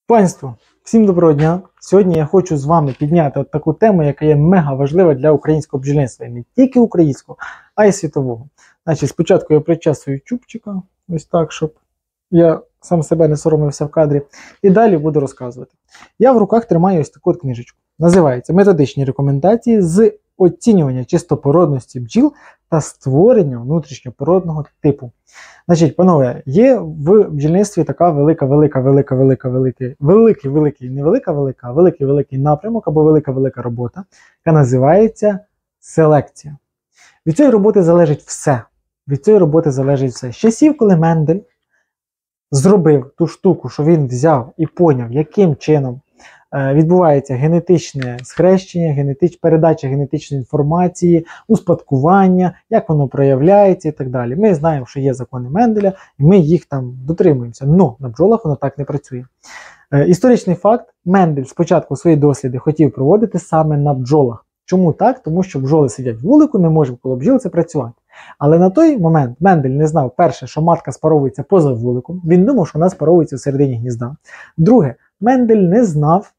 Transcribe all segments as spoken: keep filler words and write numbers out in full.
Панство, всім доброго дня! Сьогодні я хочу з вами підняти от таку тему, яка є мега важлива для українського бджільництва. І не тільки українського, а й світового. Значить, спочатку я причесую чубчика, ось так, щоб я сам себе не соромився в кадрі. І далі буду розказувати. Я в руках тримаю ось таку от книжечку. Називається «Методичні рекомендації з оцінювання чистопородності бджіл та створення внутрішньопородного типу». Значить, панове, є в бджільництві така велика, велика, велика, велика, велика, великий, великий, не велика, велика, а великий, великий напрямок або велика, велика робота, яка називається селекція. Від цієї роботи залежить все. Від цієї роботи залежить все. З часів, коли Мендель зробив ту штуку, що він взяв і поняв, яким чином відбувається генетичне схрещення, генетич... передача генетичної інформації, успадкування, як воно проявляється і так далі. Ми знаємо, що є закони Менделя, і ми їх там дотримуємося. Но на бджолах воно так не працює. Е, історичний факт, Мендель спочатку свої досліди хотів проводити саме на бджолах. Чому так? Тому що бджоли сидять в вулику, не може коло бджіл це працювати. Але на той момент Мендель не знав, перше, що матка спаровується поза вуликом, він думав, що вона спаровується всередині гнізда. Друге, Мендель не знав,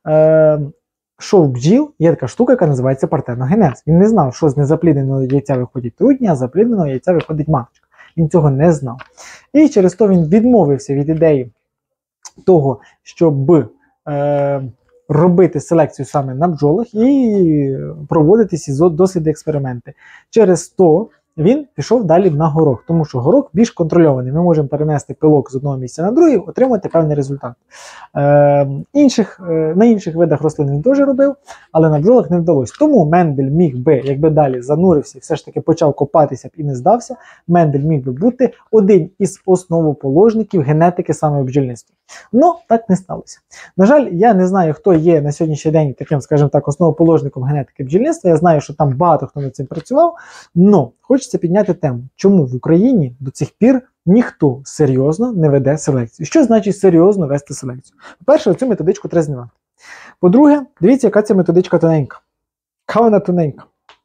що в бджіл є така штука, яка називається партеногенез. Він не знав, що з незаплідненого яйця виходять трутні, а з заплідненого яйця виходить маточка. Він цього не знав. І через то він відмовився від ідеї того, щоб е, робити селекцію саме на бджолах і проводити ці досліди, експерименти. Через то він пішов далі на горох, тому що горох більш контрольований. Ми можемо перенести пилок з одного місця на друге, отримати певний результат. Е, інших, е, на інших видах рослин він теж робив, але на бджолах не вдалося. Тому Мендель міг би, якби далі занурився і все ж таки почав копатися б і не здався, Мендель міг би бути один із основоположників генетики саме в бджільництві. Но так не сталося. На жаль, я не знаю, хто є на сьогоднішній день таким, скажімо так, основоположником генетики бджільництва. Я знаю, що там багато хто над цим працював, але хочеться підняти тему, чому в Україні до цих пір ніхто серйозно не веде селекцію. Що значить серйозно вести селекцію? По-перше, оцю методичку треба знімати. По-друге, дивіться, яка ця методичка тоненька. Яка вона тоненька.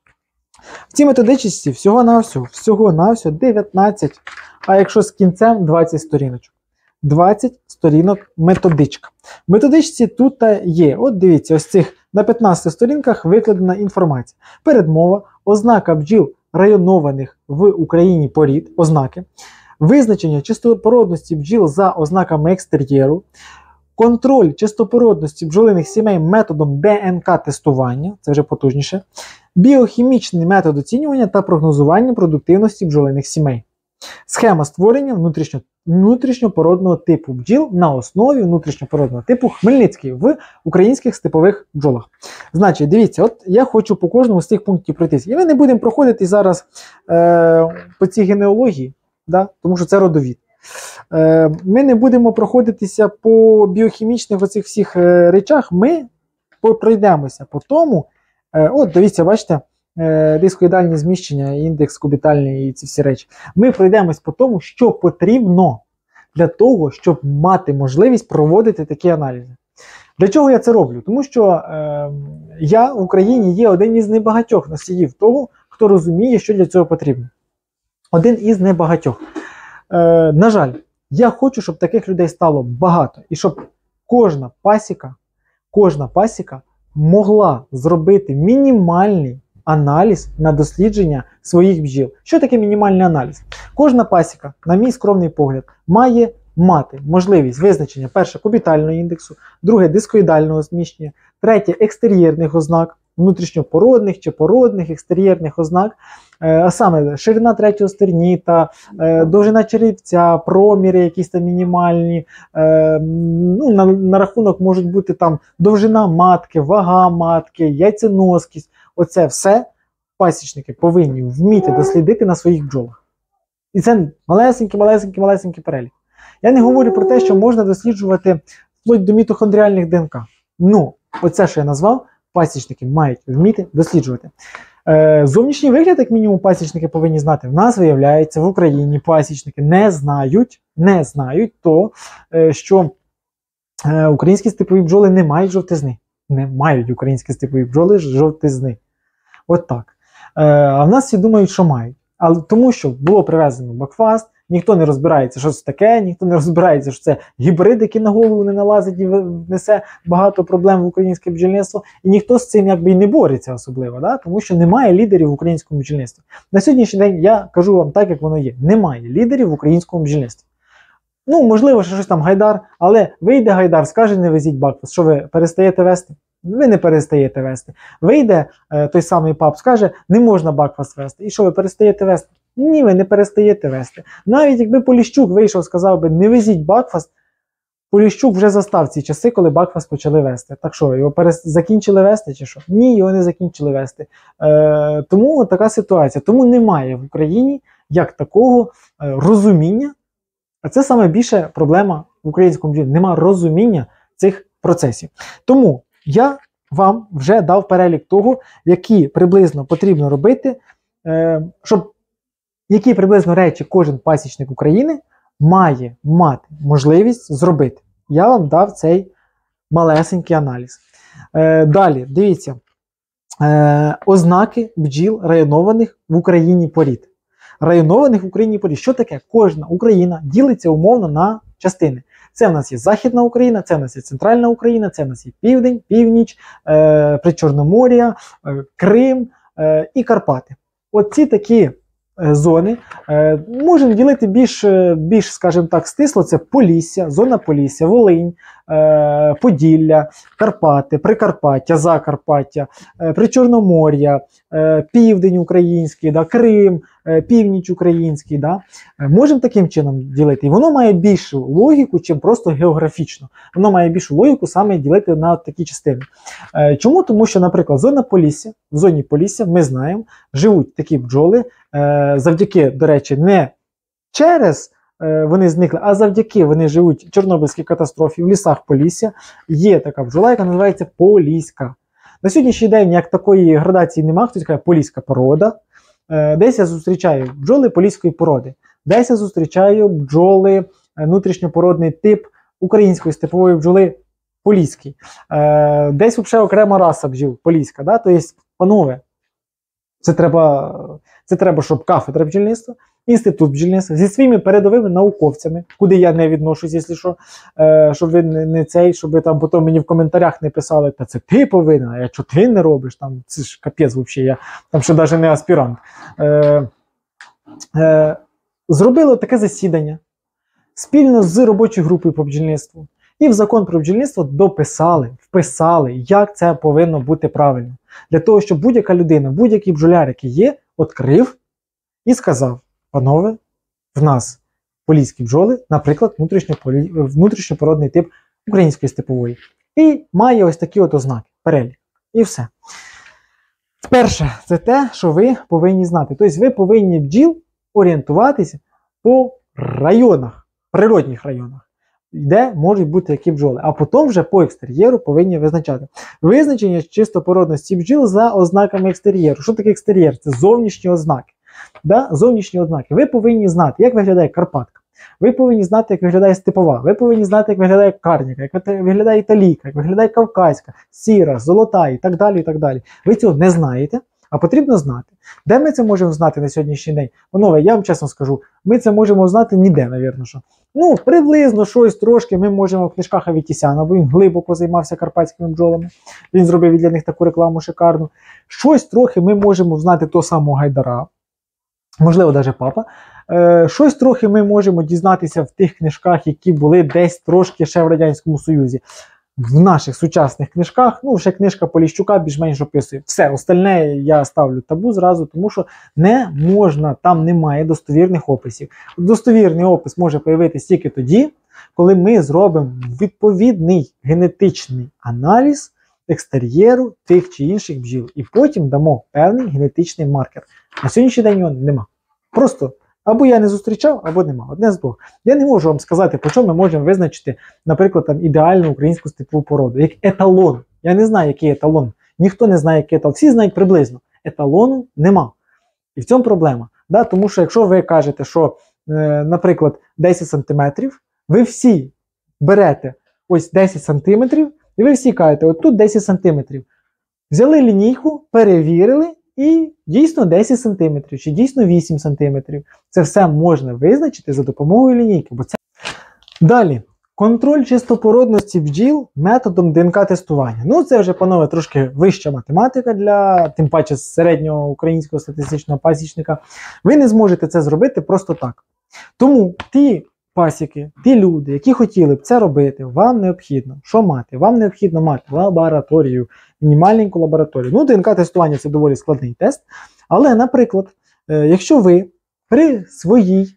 В цій методичці всього-навсього, всього-навсього дев'ятнадцять, а якщо з кінцем двадцять сторіночок. двадцять сторінок методичка. В методичці тут є, от дивіться, ось цих на п'ятнадцяти сторінках викладена інформація. Передмова, ознака бджіл районованих в Україні порід, ознаки, визначення чистопородності бджіл за ознаками екстер'єру, контроль чистопородності бджолиних сімей методом ДНК-тестування, це вже потужніше, біохімічний метод оцінювання та прогнозування продуктивності бджолиних сімей. Схема створення внутрішньо, внутрішньопородного типу бджіл на основі внутрішньопородного типу Хмельницький в українських степових бджолах. Значить, дивіться, от я хочу по кожному з цих пунктів пройтися. І ми не будемо проходити зараз е, по цій генеалогії, да, тому що це родовід. Е, ми не будемо проходитися по біохімічних оцих всіх е, речах, ми пройдемося по тому, е, от дивіться, бачите, дискоїдальні зміщення, індекс кубітальний і ці всі речі. Ми пройдемось по тому, що потрібно для того, щоб мати можливість проводити такі аналізи. Для чого я це роблю? Тому що е, я в Україні є один із небагатьох носіїв того, хто розуміє, що для цього потрібно. Один із небагатьох. Е, на жаль, я хочу, щоб таких людей стало багато. І щоб кожна пасіка, кожна пасіка могла зробити мінімальний аналіз на дослідження своїх бджіл. Що таке мінімальний аналіз? Кожна пасіка, на мій скромний погляд, має мати можливість визначення, перше, кубітального індексу, друге, дискоїдального зміщення, третє, екстер'єрних ознак, внутрішньопородних чи породних екстер'єрних ознак, а саме ширина третього стерніта, довжина черевця, проміри якісь там мінімальні, ну, на, на рахунок можуть бути там довжина матки, вага матки, яйценоскість. Оце все пасічники повинні вміти дослідити на своїх бджолах. І це малесенький, малесенький, малесенький перелік. Я не говорю про те, що можна досліджувати вплоть до мітохондріальних ДНК. Ну, оце, що я назвав, пасічники мають вміти досліджувати. Е, зовнішній вигляд, як мінімум, пасічники повинні знати. В нас, виявляється, в Україні пасічники не знають, не знають то, е, що е, українські степові бджоли не мають жовтизни. Не мають українські степові бджоли жовтизни. От так. Е, а в нас всі думають, що мають. Але тому що було привезено Бакфаст, ніхто не розбирається, що це таке, ніхто не розбирається, що це гібрид, який на голову не налазить і несе багато проблем в українське бджільництво, і ніхто з цим якби і не бореться особливо, да? Тому що немає лідерів в українському бджільництві. На сьогоднішній день я кажу вам так, як воно є. Немає лідерів в українському бджільництві. Ну, можливо, що щось там Гайдар, але вийде Гайдар, скаже, не везіть Бакфаст, що ви перестаєте вести? Ви не перестаєте вести. Вийде е, той самий пап, скаже, не можна Бакфаст вести. І що, ви перестаєте вести? Ні, ви не перестаєте вести. Навіть якби Поліщук вийшов, сказав би, не везіть Бакфаст, Поліщук вже застав ці часи, коли Бакфаст почали вести. Так що, його перес... закінчили вести чи що? Ні, його не закінчили вести. Е, тому от така ситуація. Тому немає в Україні як такого е, розуміння. А це саме більше проблема в українському бджільництві. Нема розуміння цих процесів. Тому я вам вже дав перелік того, які приблизно потрібно робити, е, щоб які приблизно речі кожен пасічник України має мати можливість зробити. Я вам дав цей малесенький аналіз. Е, далі, дивіться, е, ознаки бджіл районованих в Україні порід. Районованих в Україні порід. Що таке? Кожна Україна ділиться умовно на частини. Це в нас є Західна Україна, це в нас є Центральна Україна, це в нас є Південь, Північ, е, Причорномор'я, е, Крим е, і Карпати. Оці такі е, зони е, можемо ділити більш, більш, скажімо так, стисло. Це Полісся, зона Полісся, Волинь, е, Поділля, Карпати, Прикарпаття, Закарпаття, е, Причорномор'я, е, Південь український, да, Крим, е, Північ український. Да. Е, можемо таким чином ділити. І воно має більшу логіку, чим просто географічно. Воно має більшу логіку саме ділити на такі частини. Е, чому? Тому що, наприклад, зона Полісся, в зоні Полісся, ми знаємо, живуть такі бджоли, е, завдяки, до речі, не через вони зникли, а завдяки вони живуть в Чорнобильській катастрофі, в лісах Полісся. Є така бджола, яка називається поліська. На сьогоднішній день як такої градації немає, хтось каже поліська порода. Десь я зустрічаю бджоли поліської породи. Десь я зустрічаю бджоли, внутрішньопородний тип української степової бджоли поліський. Десь взагалі окрема раса бджіл поліська. Да? Тобто, панове, це треба, це треба, щоб кафедра бджільництва, інститут бджільництва зі своїми передовими науковцями, куди я не відношусь, якщо що, е, щоб ви не, не цей, щоб ви там потім мені в коментарях не писали, та це ти повинен, а що ти не робиш, там це ж капець взагалі, я там ще навіть не аспірант. Е, е, зробили таке засідання спільно з робочою групою по бджільництву. І в закон про бджільництво дописали, вписали, як це повинно бути правильно. Для того, щоб будь-яка людина, будь-який бджоляр, який є, відкрив і сказав: панове, в нас поліські бджоли, наприклад, внутрішньопородний тип української степової. І має ось такі от ознаки, перелік. І все. Перше, це те, що ви повинні знати. Тобто ви повинні бджіл орієнтуватися по районах, природних районах, де можуть бути які бджоли. А потім вже по екстер'єру повинні визначати. Визначення чистопородності бджіл за ознаками екстер'єру. Що таке екстер'єр? Це зовнішні ознаки. Да? Зовнішні ознаки. Ви повинні знати, як виглядає Карпатка. Ви повинні знати, як виглядає степова. Ви повинні знати, як виглядає карніка, як виглядає італійка, як виглядає кавказька, сіра, золота і так далі, і так далі. Ви цього не знаєте, а потрібно знати. Де ми це можемо знати на сьогоднішній день? Панове, я вам чесно скажу, ми це можемо знати ніде, навірно, що. Ну, приблизно щось трошки ми можемо в книжках Аветісяна, бо він глибоко займався карпатськими бджолами. Він зробив для них таку рекламу шикарну. Щось трохи ми можемо знати того самого Гайдара, можливо, навіть папа. Е, щось трохи ми можемо дізнатися в тих книжках, які були десь трошки ще в Радянському Союзі. В наших сучасних книжках, ну, ще книжка Поліщука більш-менш описує. Все, остальне я ставлю табу зразу, тому що не можна, там немає достовірних описів. Достовірний опис може появитися тільки тоді, коли ми зробимо відповідний генетичний аналіз екстер'єру тих чи інших бджіл. І потім дамо певний генетичний маркер. На сьогоднішній день його нема. Просто або я не зустрічав, або нема. Одне з двох. Я не можу вам сказати, по чому ми можемо визначити, наприклад, там, ідеальну українську степову породу. Як еталон. Я не знаю, який еталон. Ніхто не знає, який еталон. Всі знають приблизно. Еталону нема. І в цьому проблема. Да? Тому що якщо ви кажете, що, е, наприклад, десять сантиметрів, ви всі берете ось десять сантиметрів, і ви всі кажете, от тут десять сантиметрів. Взяли лінійку, перевірили і дійсно десять сантиметрів, чи дійсно вісім сантиметрів. Це все можна визначити за допомогою лінійки. Бо це... Далі. Контроль чистопородності бджіл методом ДНК-тестування. Ну, це вже, панове, трошки вища математика для, тим паче, середнього українського статистичного пасічника. Ви не зможете це зробити просто так. Тому ті пасіки, ті люди, які хотіли б це робити, вам необхідно, що мати? Вам необхідно мати лабораторію, мінімальненьку лабораторію. Ну, ДНК-тестування – це доволі складний тест. Але, наприклад, якщо ви при своїй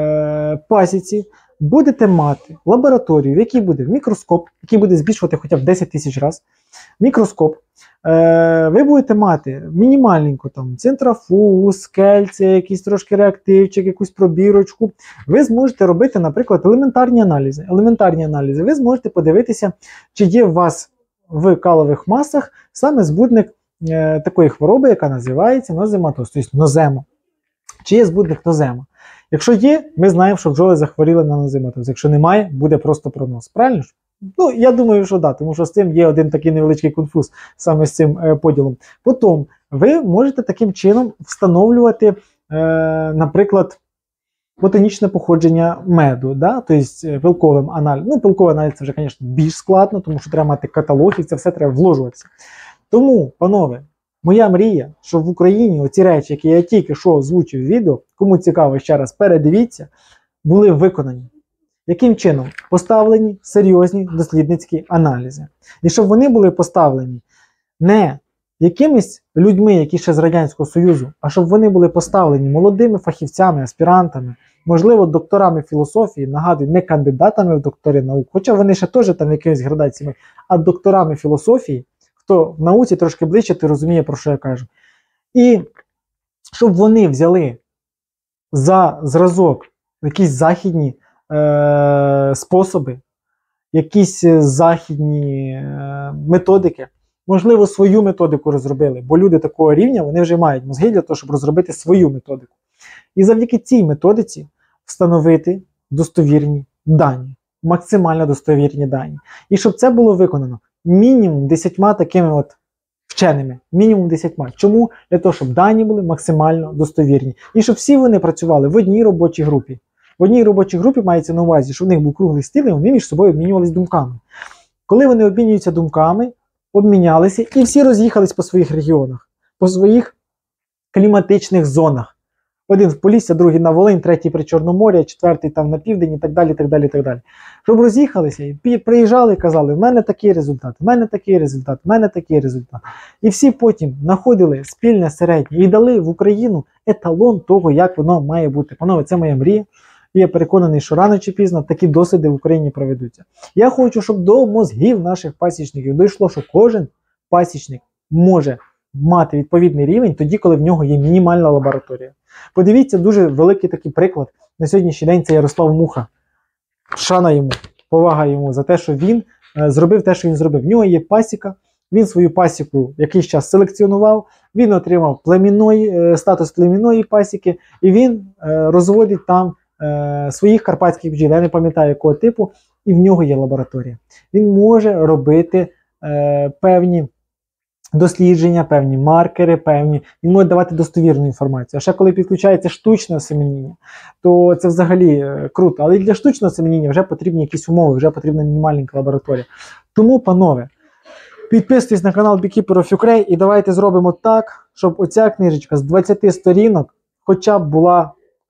е, пасіці будете мати лабораторію, в якій буде мікроскоп, який буде збільшувати хоча б десять тисяч разів, мікроскоп, е, ви будете мати мінімальненько там центрофуз, кельція, якийсь трошки реактивчик, якусь пробірочку, ви зможете робити, наприклад, елементарні аналізи. Елементарні аналізи. Ви зможете подивитися, чи є у вас в калових масах саме збудник е, такої хвороби, яка називається нозематоз, тобто нозема. Чи є збудник нозема? Якщо є, ми знаємо, що бджоли захворіли на нозематоз. Якщо немає, буде просто пронос. Правильно ж? Ну, я думаю, що да, тому що з цим є один такий невеличкий конфуз саме з цим е, поділом. Потім, ви можете таким чином встановлювати, е, наприклад, ботанічне походження меду, да? Тобто пилковим аналізом. Ну, пилковий аналіз це вже, звісно, більш складно, тому що треба мати каталог і це все треба вложуватися. Тому, панове, моя мрія, що в Україні оці речі, які я тільки що озвучив в відео, кому цікаво, ще раз передивіться, були виконані. Яким чином? Поставлені серйозні дослідницькі аналізи. І щоб вони були поставлені не якимись людьми, які ще з Радянського Союзу, а щоб вони були поставлені молодими фахівцями, аспірантами, можливо, докторами філософії, нагадую, не кандидатами в докторі наук, хоча вони ще теж там якимись градаціями, а докторами філософії, хто в науці трошки ближче, ти розуміє, про що я кажу. І щоб вони взяли за зразок якісь західні е, способи, якісь західні е, методики, можливо, свою методику розробили, бо люди такого рівня, вони вже мають мозги для того, щоб розробити свою методику. І завдяки цій методиці встановити достовірні дані, максимально достовірні дані. І щоб це було виконано мінімум десятьма такими от вченими. Мінімум десятьма. Чому? Для того, щоб дані були максимально достовірні. І щоб всі вони працювали в одній робочій групі. В одній робочій групі мається на увазі, що в них був круглий стіл, і вони між собою обмінювалися думками. Коли вони обмінюються думками, обмінялися, і всі роз'їхались по своїх регіонах, по своїх кліматичних зонах. Один в Полісся, другий на Волинь, третій при Чорномор'я, четвертий там на південь і так далі, так далі, так далі. Щоб роз'їхалися і приїжджали і казали, в мене такий результат, в мене такий результат, в мене такий результат. І всі потім знаходили спільне середнє і дали в Україну еталон того, як воно має бути. Панове, це моя мрія. І я переконаний, що рано чи пізно такі досліди в Україні проведуться. Я хочу, щоб до мозгів наших пасічників дійшло, що кожен пасічник може мати відповідний рівень тоді, коли в нього є мінімальна лабораторія. Подивіться, дуже великий такий приклад. На сьогоднішній день це Ярослав Муха. Шана йому, повага йому за те, що він е, зробив те, що він зробив. В нього є пасіка, він свою пасіку якийсь час селекціонував, він отримав племінної, е, статус племінної пасіки, і він е, розводить там е, своїх карпатських бджіл, я не пам'ятаю якого типу, і в нього є лабораторія. Він може робити е, певні дослідження, певні маркери, певні, він може давати достовірну інформацію. А ще коли підключається штучне осеменіння, то це взагалі е, круто. Але для штучного осеменіння вже потрібні якісь умови, вже потрібна мінімальненька лабораторія. Тому, панове, підписуйтесь на канал Beekeeper of Ukraine і давайте зробимо так, щоб оця книжечка з двадцяти сторінок хоча б була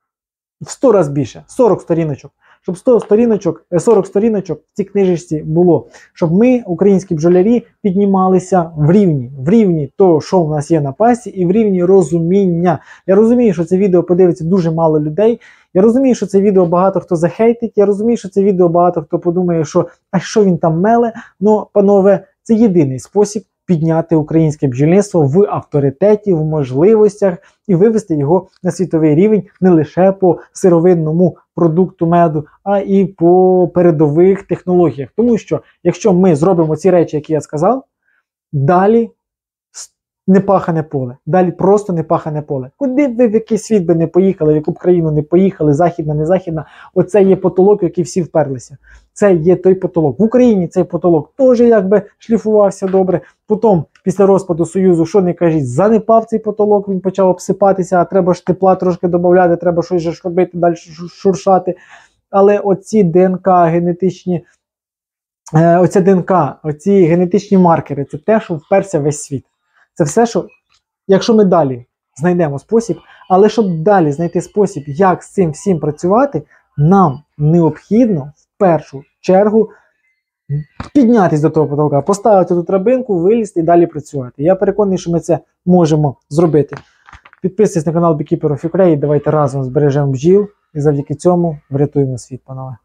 в сто разів більше, сорок сторіночок. Щоб сто сторіночок, сорок сторіночок в цій книжечці було. Щоб ми, українські бджолярі, піднімалися в рівні. В рівні того, що в нас є на пасі, і в рівні розуміння. Я розумію, що це відео подивиться дуже мало людей. Я розумію, що це відео багато хто захейтить. Я розумію, що це відео багато хто подумає, що а що він там меле. Ну, панове, це єдиний спосіб підняти українське бджільництво в авторитеті, в можливостях і вивести його на світовий рівень не лише по сировинному продукту меду, а і по передових технологіях. Тому що, якщо ми зробимо ці речі, які я сказав, далі непахане поле. Далі просто непахане поле. Куди б ви в який світ би не поїхали, в яку б країну не поїхали, західна, не західна, оце є потолок, в який всі вперлися. Це є той потолок. В Україні цей потолок теж якби шліфувався добре. Потім, після розпаду Союзу, що не кажіть, занепав цей потолок, він почав обсипатися, а треба ж тепла трошки додати, треба щось ж робити, далі шуршати. Але оці ДНК, генетичні, е, оця ДНК, оці генетичні маркери, це те, що вперся весь світ. Це все, що, якщо ми далі знайдемо спосіб, але щоб далі знайти спосіб, як з цим всім працювати, нам необхідно в першу чергу піднятися до того потолка, поставити ту драбинку, вилізти і далі працювати. Я переконаний, що ми це можемо зробити. Підписуйтесь на канал Beekeeper of Ukraine, давайте разом збережемо бджіл і завдяки цьому врятуємо світ, панове.